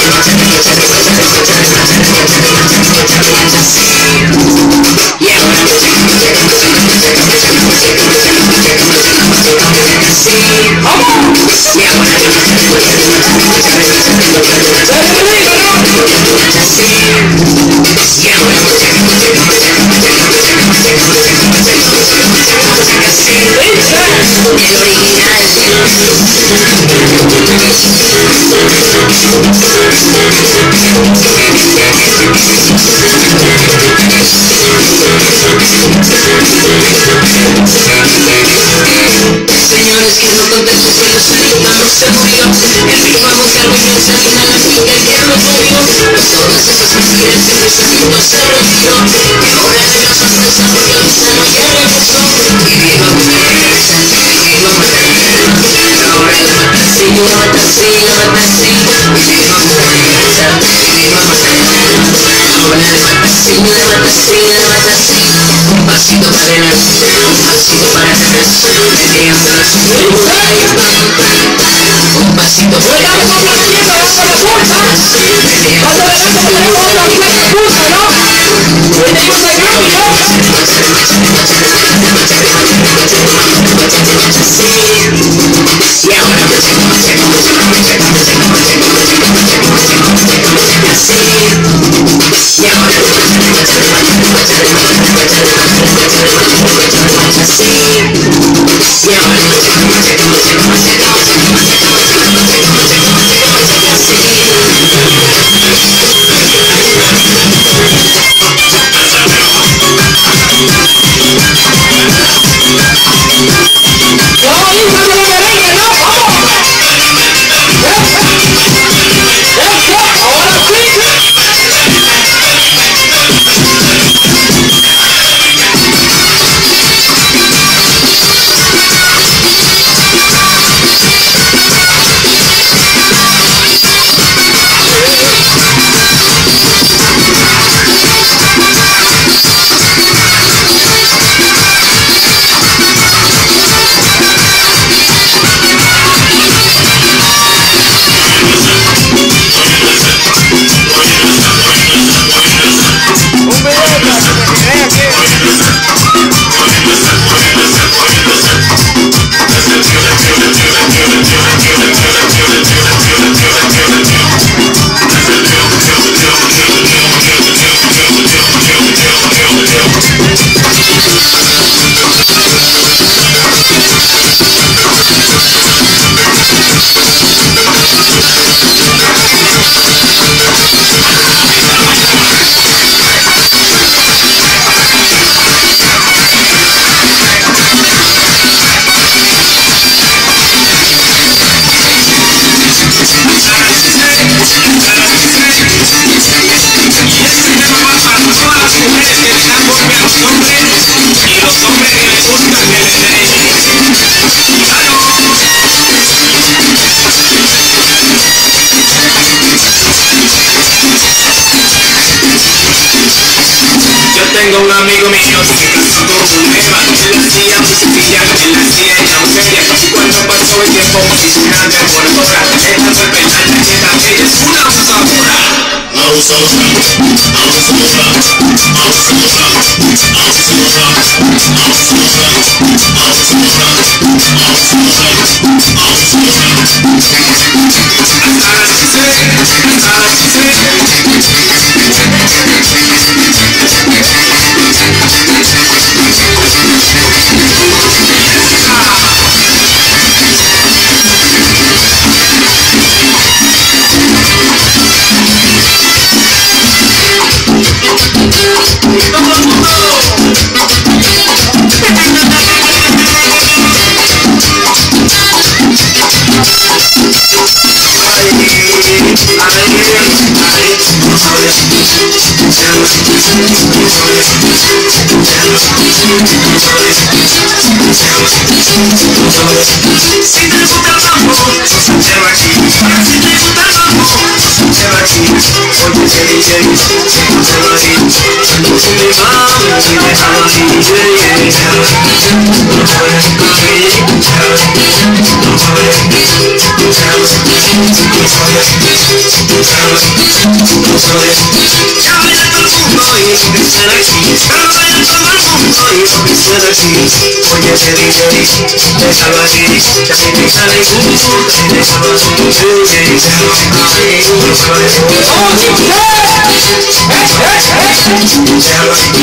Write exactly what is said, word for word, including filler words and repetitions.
Señores, que no contesto si los americanos se murió. El ritmo a buscar niños salen a la finca que lo movió. Pues todas esas mentiras que el sonido se retiró. Que ahora de la sorpresa porque el sano ya regresó. Y viva Punta, y viva Merengue. Ahora la mata así, la mata así, la mata así. Y viva Punta, y viva Merengue. Ahora la mata así, la mata así, la mata así. Un pasito para adelante, un pasito para atrás. Meneando la cintura y pam, pam, pam. Un pasito para adelante, un pasito para atrás. Meneando la cintura y pam, pam, pam. Y ahora y ahora tengo un amigo mío que se casó con un Eva. Él hacía musicilla, él hacía en Australia. Y cuando pasó el tiempo hizo una devoradora. Esta fue penal, esta ella es una abusadora. Abusadora, abusadora, abusadora, abusadora, abusadora, abusadora, abusadora, abusadora. Hasta las seis, hasta las seis. Si te gusta el mambo, sosachero aquí. Si te gusta el mambo, sosachero aquí. Porque ese D J, sosachero aquí. Con mi mambo, y dejaba mi D J. No puedes conmigo, no puedes, no puedes. Ya baila todo el mundo y lo que suena aquí. Ya baila todo el mundo y lo que suena aquí. Oye, ese D J, déjalo aquí. Ya me deja de gusto, déjalo así. D J, déjalo aquí. Déjalo aquí.